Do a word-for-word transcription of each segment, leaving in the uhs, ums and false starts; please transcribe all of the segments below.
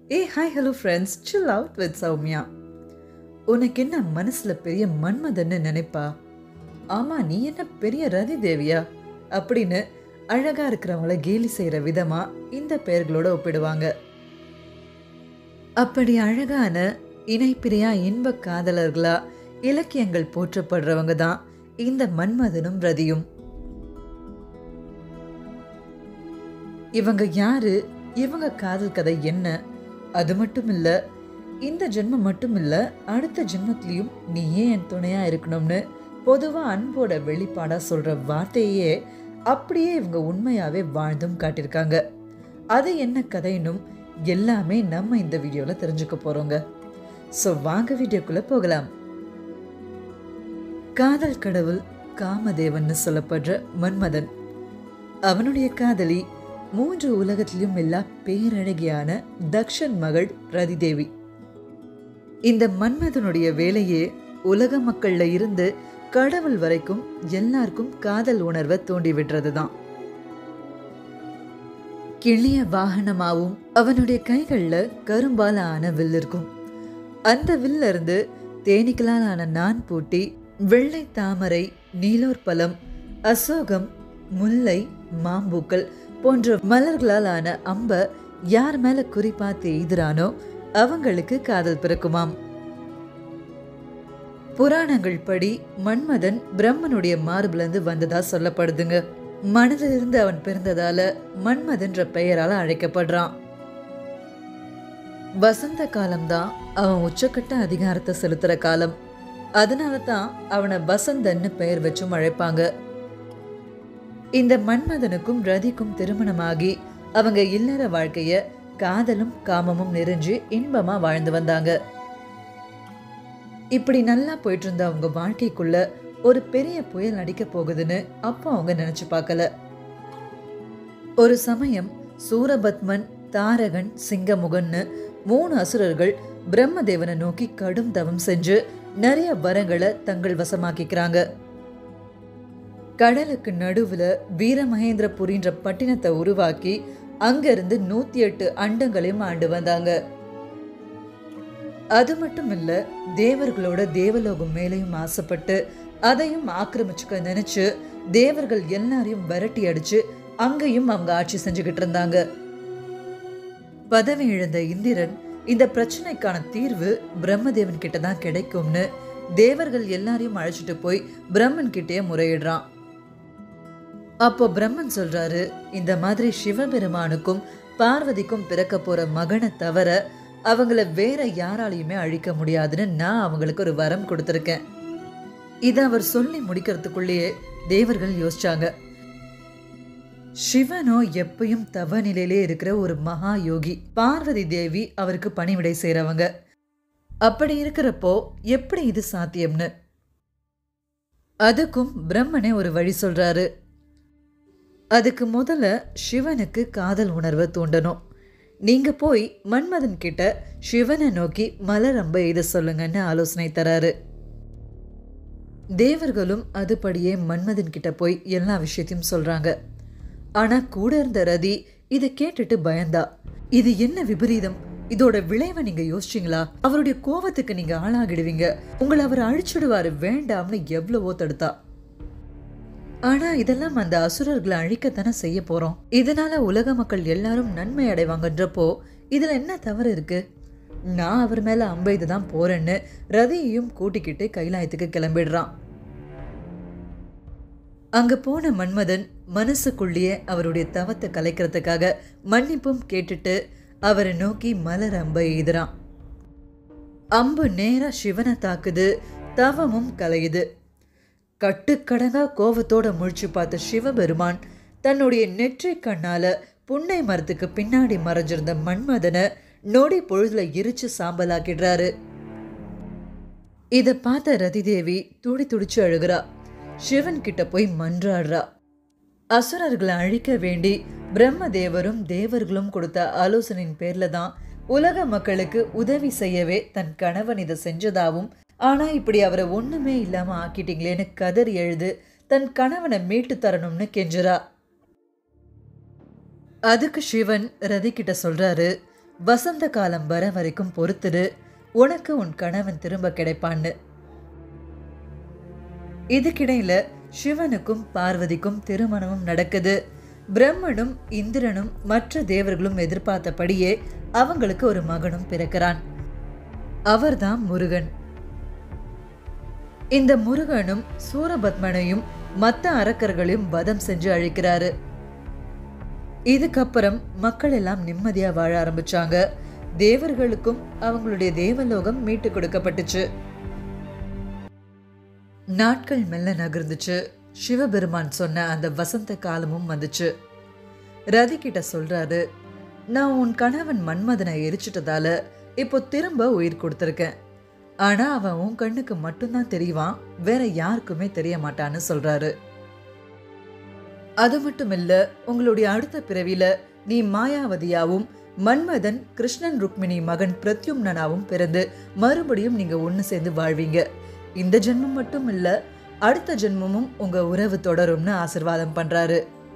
Hey, hi, hello friends, chill out with Sandhyā. உனக்கு என்ன மனசுல பெரிய மன்மதன்னு நினைப்பா? ஆமா, நீ என்ன பெரிய ரதி தேவியா அப்படின்னு அழகா இருக்கிறவங்கள கேலி செய்யற விதமா இந்த பெயர்களோட ஒப்பிடுவாங்க. அப்படி அழகான இணைப்பிரியா இன்ப காதலர்களா இலக்கியங்கள் போற்றப்படுறவங்க தான் இந்த மன்மதனும் ரதியும். இவங்க யாரு, இவங்க காதல் கதை என்ன? அது மட்டும் இல்ல, இந்த ஜென்மம் மட்டும் இல்ல, அடுத்த ஜென்மத்திலையும் நீ ஏன் என் துணையா இருக்கணும்னு பொதுவா அன்போட வெளிப்பாடா சொல்ற வார்த்தையே அப்படியே இவங்க உண்மையாவே வாழ்ந்தும் காட்டியிருக்காங்க. அது என்ன கதைன்னும் எல்லாமே நம்ம இந்த வீடியோல தெரிஞ்சுக்க போறோங்க. சோ வாங்க வீடியோக்குள்ள போகலாம். காதல் கடவுள் காமதேவன் சொல்லப்படுற மன்மதன், அவனுடைய காதலி மூன்று உலகத்திலும் எல்லா பேரழகியான தக்ஷன் மகள் ரதி தேவி. இந்த மன்மதனுடைய வேலையே உலக மக்கள்ல இருந்து கடவுள் வரைக்கும் எல்லாருக்கும் காதல் உணர்வை தூண்டி விடுறதுதான். கிளிய வாகனமாவும் அவனுடைய கைகள்ல கரும்பால ஆன வில் இருக்கும். அந்த வில்ல இருந்து தேனீக்களால் ஆன நான் பூட்டி, வெள்ளை தாமரை, நீலோர் பழம், அசோகம், முல்லை, மாம்பூக்கள் போன்ற மலர்களால் ஆன அம்ப யார் மேல குறிப்பாத்து எய்துறானோ அவங்களுக்கு காதல் பிறக்குமாம். புராணங்கள் படி மன்மதன் பிரம்மனுடைய மார்பிலிருந்து வந்ததா சொல்லப்படுதுங்க. மனதிலிருந்து அவன் பிறந்ததால மன்மதன்ற பெயரால அழைக்கப்படுறான். வசந்த காலம்தான் அவன் உச்சக்கட்ட அதிகாரத்தை செலுத்துற காலம். அதனாலதான் அவனை வசந்தன்னு பெயர் வச்சும் அழைப்பாங்க. இந்த மன்மதனுக்கும் ரதிக்கும் திருமணமாகி அவங்க இல்லற வாழ்க்கைய காதலும் காமமும் நிறைஞ்சு இன்பமா வாழ்ந்து வந்தாங்க. இப்படி நல்லா போயிட்டு இருந்த அவங்க வாழ்க்கைக்குள்ள ஒரு பெரிய புயல் அடிக்க போகுதுன்னு அப்போ அவங்க நினைச்சு பார்க்கல. ஒரு சமயம் சூரபத்மன், தாரகன், சிங்கமுகன்னு மூணு அசுரர்கள் பிரம்மதேவனை நோக்கி கடும் தவம் செஞ்சு நிறைய வரங்களை தங்கள் வசமாக்கிக்கிறாங்க. கடலுக்கு நடுவுல வீரமகேந்திரபுரின்ற பட்டினத்தை உருவாக்கி அங்கிருந்து நூத்தி எட்டு அண்டங்களையும் ஆண்டு வந்தாங்க. அது மட்டும் இல்ல, தேவர்களோட தேவலோகம் மேலையும் ஆசைப்பட்டு அதையும் ஆக்கிரமிச்சுக்க நினைச்சு தேவர்கள் எல்லாரையும் விரட்டி அடிச்சு அங்கேயும் அவங்க ஆட்சி செஞ்சுக்கிட்டு இருந்தாங்க. பதவி இழந்த இந்திரன் இந்த பிரச்சனைக்கான தீர்வு பிரம்மதேவன் கிட்ட தான் கிடைக்கும்னு தேவர்கள் எல்லாரையும் அழைச்சிட்டு போய் பிரம்மன் கிட்டே முறையிடுறான். அப்போ பிரம்மன் சொல்றாரு, இந்த மாதிரி சிவபெருமானுக்கும் பார்வதிக்கும் பிறக்க போற மகனை தவிர அவங்கள வேற யாராலையுமே அழிக்க முடியாதுன்னு நான் அவங்களுக்கு ஒரு வரம் கொடுத்திருக்கேன். இதை அவர் சொல்லி முடிக்கிறதுக்குள்ளேயே தேவர்கள் யோசிச்சாங்க. சிவனோ எப்பயும் தவ நிலையிலே இருக்கிற ஒரு மகா யோகி, பார்வதி தேவி அவருக்கு பணிவிடை செய்யறவங்க. அப்படி இருக்கிறப்போ எப்படி இது சாத்தியம்னு அதுக்கும் பிரம்மனே ஒரு வழி சொல்றாரு. அதுக்கு முதல்ல சிவனுக்கு காதல் உணர்வை தூண்டணும். நீங்க போய் மன்மதன் கிட்ட சிவனை நோக்கி மலரம்ப எய்த சொல்லுங்கன்னு ஆலோசனை தராரு. தேவர்களும் அதுபடியே மன்மதன் கிட்ட போய் எல்லா விஷயத்தையும் சொல்றாங்க. ஆனா கூட இருந்த ரதி இதை கேட்டுட்டு பயந்தா. இது என்ன விபரீதம்? இதோட விளைவை நீங்க யோசிச்சீங்களா? அவருடைய கோபத்துக்கு நீங்க ஆளாகிடுவீங்க, உங்களை அவர் அழிச்சுடுவாரு, வேண்டாம்னு எவ்வளவோ தடுத்தா. ஆனா இதெல்லாம் அந்த அசுரர்களை அழிக்கத்தானே செய்ய போறோம். இதனால உலக மக்கள் எல்லாரும் நன்மை அடைவாங்கன்றப்போ இதுல என்ன தவறு இருக்கு? நான் அவர் மேல அம்பெய்து தான் போறேன்னு ரதியையும் கூட்டிக்கிட்டு கைலாயத்துக்கு கிளம்பிடுறான். அங்க போன மன்மதன் மனசுக்குள்ளேயே அவருடைய தவத்தை கலைக்கிறதுக்காக மன்னிப்பும் கேட்டுட்டு அவரை நோக்கி மலர் அம்பை எய்துறான். அம்பு நேரா சிவனை தாக்குது, தவமும் கலையுது. கட்டுக்கடங்கா கோவத்தோட முழிச்சு பார்த்த சிவபெருமான் தன்னுடைய நெற்றி கண்ணால புன்னை மரத்துக்கு பின்னாடி மறைஞ்சிருந்த மன்மதனை நொடி பொழுதுல எரிச்சு சாம்பலாக்கிடுறாரு. இத பார்த்த ரதி தேவி துடி துடிச்சு அழுகிறா. சிவன் கிட்ட போய் மன்றாடுறா. அசுரர்களை அழிக்க வேண்டி பிரம்மதேவரும் தேவர்களும் கொடுத்த ஆலோசனையின் பேர்ல தான் உலக மக்களுக்கு உதவி செய்யவே தன் கணவன் இதை செஞ்சதாவும், ஆனா இப்படி அவரை ஒண்ணுமே இல்லாம ஆக்கிட்டீங்களேன்னு கதறி எழுது தன் கணவனை மீட்டு தரணும்னு கெஞ்சுறா. அதுக்கு சிவன் ரதி கிட்ட சொல்றாரு, வசந்த காலம் வர வரைக்கும் பொறுத்துடு, உனக்கு உன் கணவன் திரும்ப கிடைப்பான்னு. இதுக்கிடையில சிவனுக்கும் பார்வதிக்கும் திருமணமும் நடக்குது. பிரம்மனும் இந்திரனும் மற்ற தேவர்களும் எதிர்பார்த்தபடியே அவங்களுக்கு ஒரு மகனும் பிறக்கிறான். அவர்தான் முருகன். இந்த முருகனும் சூரபத்மனையும் மற்ற அரக்கர்களையும் வதம் செஞ்சு அழிக்கிறாரு. இதுக்கப்புறம் மக்கள் எல்லாம் நிம்மதியா வாழ ஆரம்பிச்சாங்க. தேவர்களுக்கும் அவங்களுடைய தேவலோகம் மீட்டு கொடுக்கப்பட்டுச்சு. நாட்கள் மெல்ல நகர்ந்துச்சு. சிவபெருமான் சொன்ன அந்த வசந்த காலமும் வந்துச்சு. ரதி கிட்ட சொல்றாரு, நான் உன் கணவன் மன்மதனை எரிச்சிட்டதால இப்போ திரும்ப உயிர் கொடுத்திருக்கேன். ஆனா அவன் உன் கண்ணுக்கு மட்டும்தான் தெரியவான், வேற யாருக்குமே தெரிய மாட்டான்னு சொல்றாரு. அது மட்டும் இல்ல, உங்களுடைய அடுத்த பிறவில நீ மாயாவதியாவும் மன்மதன் கிருஷ்ணன் ருக்மிணி மகன் பிரத்யும்னனாவும் பிறந்து மறுபடியும் நீங்க ஒண்ணு சேர்ந்து வாழ்வீங்க. இந்த ஜென்மம் மட்டும் இல்ல, அடுத்த ஜென்மமும் உங்க உறவு தொடரும்னு ஆசீர்வாதம் பண்றாரு.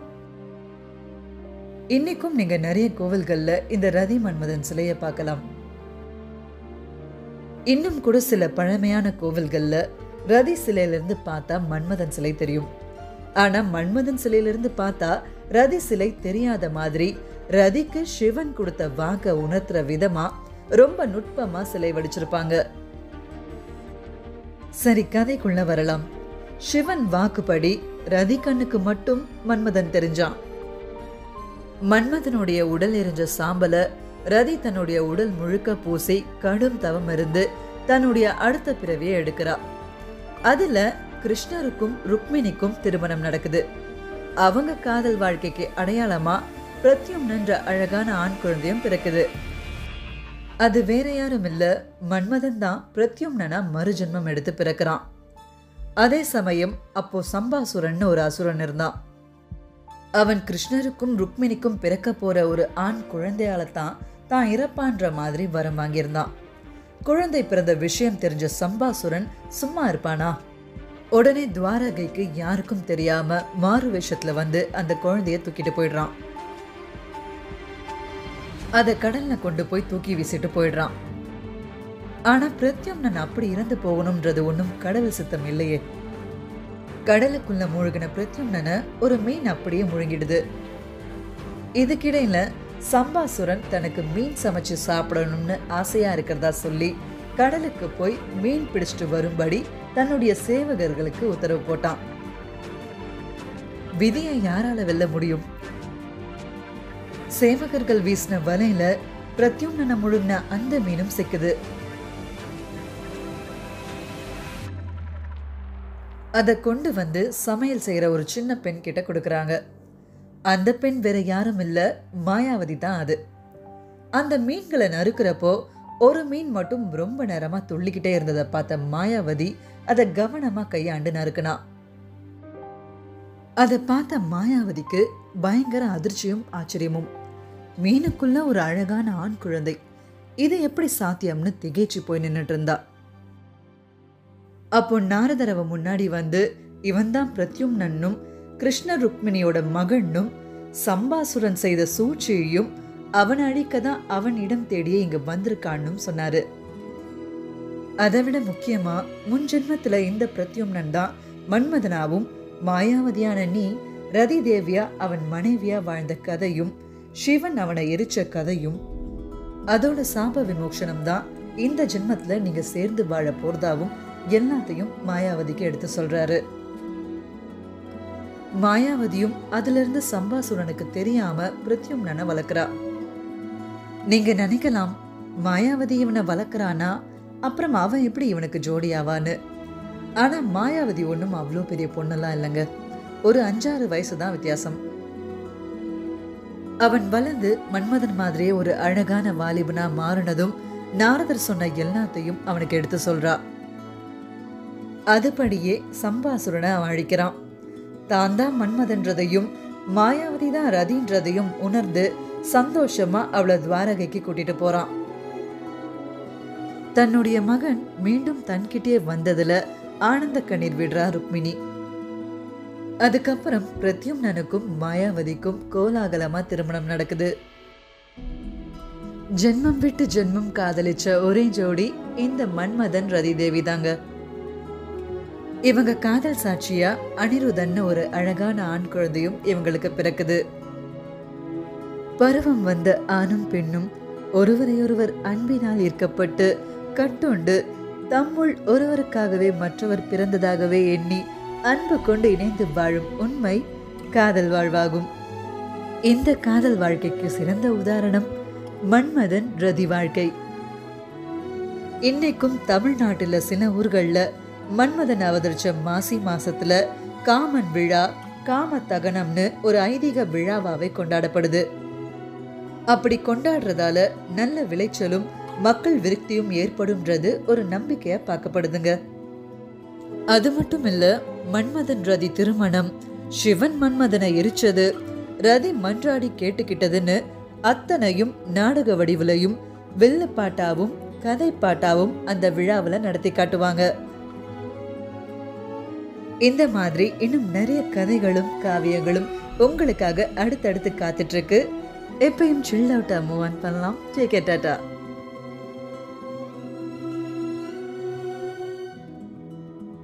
இன்னைக்கும் நீங்க நிறைய கோவில்கள்ல இந்த ரதி மன்மதன் சிலையை பார்க்கலாம். இன்னும் கூட சில பழமையான கோவில்கள்ல ரதி சிலையிலிருந்து பார்த்தா மன்மதன் சிலை தெரியும். ஆனா மன்மதன் சிலையிலிருந்து பார்த்தா ரதி சிலை தெரியாத மாதிரி ரதிக்கு சிவன் கொடுத்த வாக்க உணர்த்துற விதமா ரொம்ப நுட்பமா சிலை வடிச்சிருப்பாங்க. சரி, கதைக்குள்ள வரலாம். சிவன் வாக்குப்படி ரதி கண்ணுக்கு மட்டும் மன்மதன் தெரிஞ்சான். மன்மதனுடைய உடல் எரிஞ்ச சாம்பல ரதி தன்னுடைய உடல் முழுக்க பூசி கடும் தவம் இருந்து தன்னுடைய அடுத்த பிறவியை எடுக்கிறா. அதுல கிருஷ்ணருக்கும் ருக்மிணிக்கும் திருமணம் நடக்குது. அவங்க காதல் வாழ்க்கைக்கு அடையாளமா பிரத்யும்னன்ற அழகான ஆண் குழந்தையும் பிறக்குது. அது வேற யாரும் இல்ல, மன்மதன் தான் பிரத்யும்னனா மறுஜென்மம் எடுத்து பிறக்கிறான். அதே சமயம் அப்போ சம்பாசுரன் ஒரு அசுரன் இருந்தான். அவன் கிருஷ்ணருக்கும் ருக்மிணிக்கும் பிறக்க போற ஒரு ஆண் குழந்தையால தான் தான் இறப்பான்ற மாதிரி வரம் வாங்கியிருந்தான். குழந்தை பிறந்த விஷயம் தெரிஞ்ச சம்பாசுரன் சும்மா இருப்பானா? உடனே துவாரகைக்கு யாருக்கும் தெரியாம மாறு வேஷத்துல வந்து அந்த குழந்தைய தூக்கிட்டு போயிடுறான். அத கடல்ல கொண்டு போய் தூக்கி வீசிட்டு போயிடுறான். ஆனா பிரத்யும்னன் அப்படி இறந்து போகணும்ன்றது ஒன்னும் கடவுள் சித்தம் இல்லையே. கடலுக்குள்ள மூழ்கின பிரத்யும்னனை ஒரு மீன் அப்படியே முழுங்கிடுது. இதுக்கிடையில சம்பாசுரன் தனக்கு மீன் சமைச்சு சாப்பிடணும்னு ஆசையா இருக்கிறதா சொல்லி கடலுக்கு போய் மீன் பிடிச்சிட்டு வரும்படி தன்னுடைய சேவகர்களுக்கு உத்தரவு போட்டான். விதியை யாரால வெல்ல முடியும்? சேவகர்கள் வீசின வலையில பிரத்யும்னனை முழுங்கின அந்த மீனும் சிக்குது. அதை கொண்டு வந்து சமையல் செய்யற ஒரு சின்ன பெண் கிட்ட கொடுக்கறாங்க. அந்த பெண் வேற யாரும் இல்ல, மாயாவதி தான் அது. அந்த மீன்களை நறுக்கிறப்போ ஒரு மீன் மட்டும் ரொம்ப நேரமா துள்ளிக்கிட்டே இருந்ததை பார்த்த மாயாவதி அதை கவனமா கையாண்டு நறுக்கினா. அதை பார்த்த மாயாவதிக்கு பயங்கர அதிர்ச்சியும் ஆச்சரியமும். மீனுக்குள்ள ஒரு அழகான ஆண் குழந்தை, இது எப்படி சாத்தியம்னு திகைச்சு போய் நின்றுட்டு இருந்தா. அப்போ நாரதரவ முன்னாடி வந்து, இவன் தான் பிரத்யும்னன்னும் கிருஷ்ண ருக்மிணியோட மகனும் சம்பாசுரன் செய்த சூழ்ச்சியையும் அவன் அழிக்கதான் அவன் இடம் தேடியே இங்க வந்திருக்கான்னு சொன்னாரு. அதை விட முக்கியமா முன் ஜென்மத்துல இந்த பிரத்யும்னன் தான் மன்மதனாவும் மாயாவதியான நீ ரதி தேவியா அவன் மனைவியா வாழ்ந்த கதையும் சிவன் அவனை எரிச்ச கதையும் அதோட சாப விமோசனம் தான் இந்த ஜென்மத்துல நீங்க சேர்ந்து வாழ போறதாவும் எல்லாத்தையும் மாயாவதிக்கு எடுத்து சொல்றாரு. மாயாவதியும் அதுல இருந்து சம்பாசுரனுக்கு தெரியாம பிரத்யும்னனை வளர்க்கிறா. நீங்க நினைக்கலாம், மாயாவதி இவனை வளர்க்கறானா, அப்புறம் அவன் எப்படி இவனுக்கு ஜோடியாவான்னு. ஆனா மாயாவதி ஒன்னும் அவ்வளோ பெரிய பொண்ணெல்லாம் இல்லைங்க. ஒரு அஞ்சாறு வயசுதான் வித்தியாசம். அவன் வளர்ந்து மன்மதன் மாதிரியே ஒரு அழகான வாலிபனா மாறினதும் நாரதர் சொன்ன எல்லாத்தையும் அவனுக்கு எடுத்து சொல்றா. அதுபடியே சம்பாசுரனை அவன் அழிக்கிறான். தான் தான் மன்மதன்றதையும் மாயாவதி தான் ரதின்றதையும் உணர்ந்து சந்தோஷமா அவளை துவாரகைக்கு கூட்டிட்டு போறான். தன்னுடைய மகன் மீண்டும் தன்கிட்டே வந்ததுல ஆனந்த கண்ணீர் விடுறா ருக்மிணி. அதுக்கப்புறம் பிரத்யும்னனுக்கும் மாயாவதிக்கும் கோலாகலமா திருமணம் நடக்குது. ஜென்மம் விட்டு ஜென்மம் காதலிச்ச ஒரே ஜோடி இந்த மன்மதன் ரதி தேவி தாங்க. இவங்க காதல் சாட்சியா அனிருதன்னு ஒரு அழகான ஆண் குழந்தையும் இவங்களுக்கு பிறக்குது. பருவம் வந்த ஆணும் பெண்ணும் ஒருவரையொருவர் அன்பினால் ஈர்க்கப்பட்டு கட்டுண்டு தம்முள் ஒருவருக்காகவே மற்றவர் பிறந்ததாகவே எண்ணி அன்பு கொண்டு இணைந்து வாழும் உண்மை காதல் வாழ்வாகும். இந்த காதல் வாழ்க்கைக்கு சிறந்த உதாரணம் மன்மதன் ரதி வாழ்க்கை. இன்னைக்கும் தமிழ்நாட்டுல சில ஊர்கள்ல மன்மதன் அவதரிச்ச மாசி மாசத்துல காமன் விழா, காம தகனம்னு ஒரு ஐதீக விழாவாவே கொண்டாடப்படுது. அப்படி கொண்டாடுறதால நல்ல விளைச்சலும் மக்கள் விருத்தியும் ஏற்படும்ன்றது ஒரு நம்பிக்கையா பார்க்கப்படுதுங்க. அது மட்டும் இல்ல, மன்மதன் ரதி திருமணம், சிவன் மன்மதனை எரிச்சது, ரதி மன்றாடி கேட்டுக்கிட்டதுன்னு அத்தனையும் நாடக வடிவிலையும் வெள்ளப்பாட்டாவும் கதை பாட்டாவும் அந்த விழாவில் நடத்தி காட்டுவாங்க. இந்த மாதிரி இன்னும் நிறைய கதைகளும் காவியங்களும் உங்களுக்காக அடுத்தடுத்து காத்துட்டு இருக்கு. எப்பயும் சில் அவுட்டா மூவ் ஆன் பண்ணலாம். Take care, Tata.